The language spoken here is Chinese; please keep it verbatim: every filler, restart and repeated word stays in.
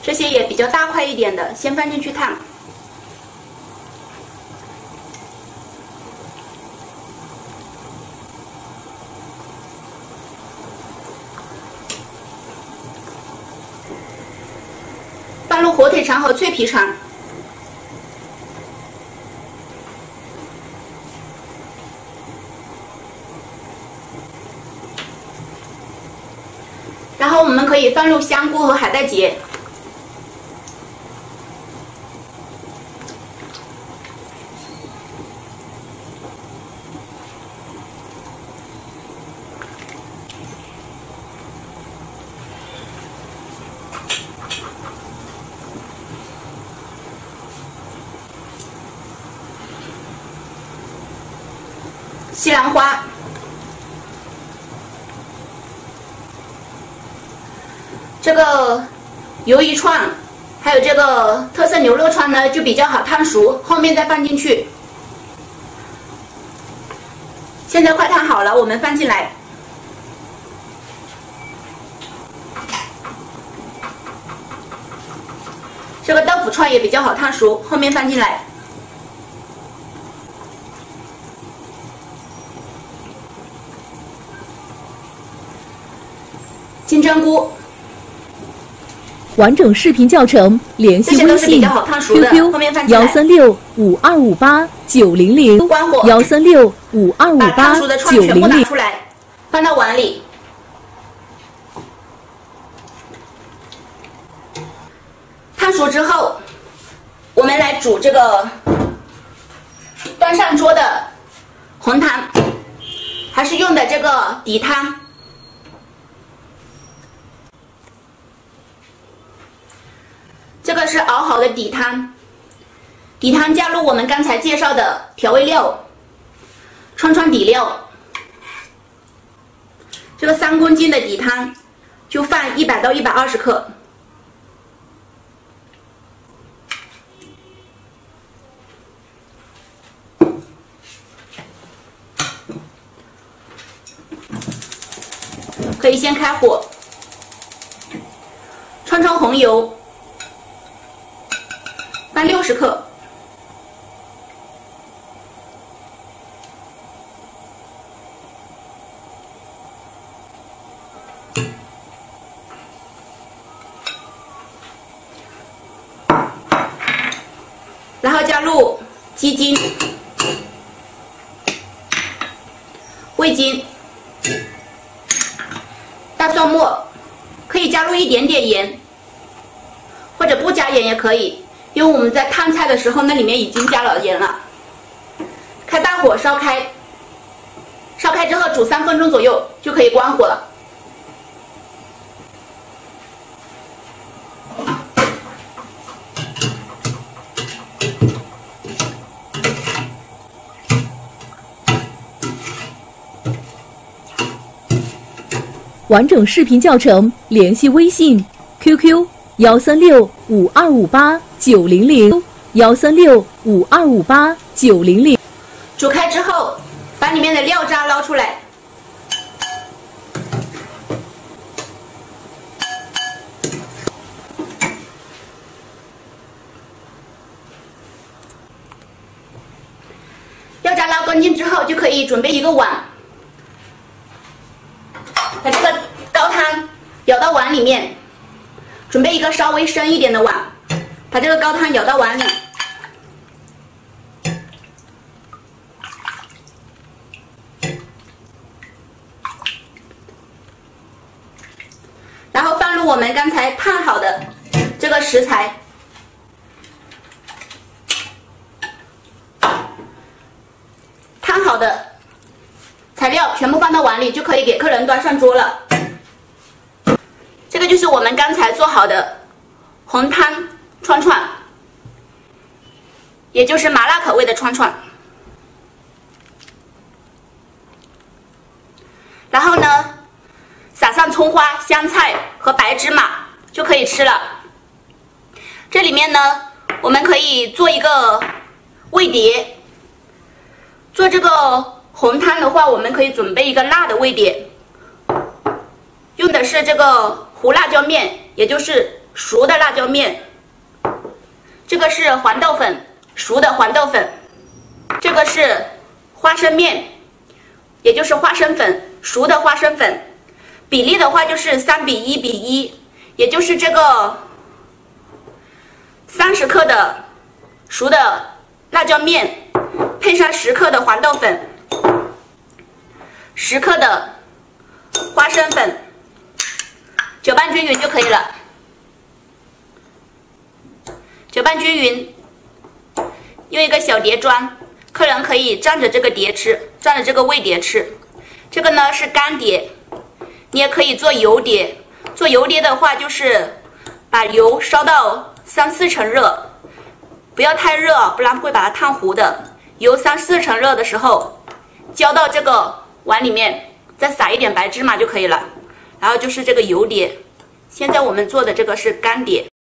这些也比较大块一点的，先放进去烫。放入火腿肠和脆皮肠。 然后我们可以放入香菇和海带结，西兰花。 这个鱿鱼串，还有这个特色牛肉串呢，就比较好烫熟，后面再放进去。现在快烫好了，我们放进来。这个豆腐串也比较好烫熟，后面放进来。金针菇。 完整视频教程，联系微信 Q Q 幺三六五二五八九零零幺三六五二五八九零零。 出来，放到碗里。烫熟之后，我们来煮这个端上桌的红汤，还是用的这个底汤。 这个是熬好的底汤，底汤加入我们刚才介绍的调味料，串串底料。这个三公斤的底汤就放一百到一百二十克。可以先开火，串串红油。 放六十克，然后加入鸡精、味精、大蒜末，可以加入一点点盐，或者不加盐也可以。 因为我们在烫菜的时候，那里面已经加了盐了。开大火烧开，烧开之后煮三分钟左右就可以关火了。 完整视频教程，联系微信 Q Q 幺三六五二五八九零零幺三六五二五八九零零。 煮开之后，把里面的料渣捞出来。料渣捞干净之后，就可以准备一个碗，把这个高汤舀到碗里面。 准备一个稍微深一点的碗，把这个高汤舀到碗里，然后放入我们刚才烫好的这个食材，烫好的材料全部放到碗里，就可以给客人端上桌了。 这个就是我们刚才做好的红汤串串，也就是麻辣口味的串串。然后呢，撒上葱花、香菜和白芝麻就可以吃了。这里面呢，我们可以做一个味碟。做这个红汤的话，我们可以准备一个辣的味碟，用的是这个。 胡辣椒面，也就是熟的辣椒面，这个是黄豆粉，熟的黄豆粉，这个是花生面，也就是花生粉，熟的花生粉。比例的话就是三比一比一，也就是这个三十克的熟的辣椒面，配上十克的黄豆粉，十克的花生粉，搅拌均匀就可以了。搅拌均匀，用一个小碟装，客人可以蘸着这个碟吃，蘸着这个味碟吃。这个呢是干碟，你也可以做油碟。做油碟的话，就是把油烧到三四成热，不要太热，不然会把它烫糊的。油三四成热的时候，浇到这个碗里面，再撒一点白芝麻就可以了。然后就是这个油碟。现在我们做的这个是干碟。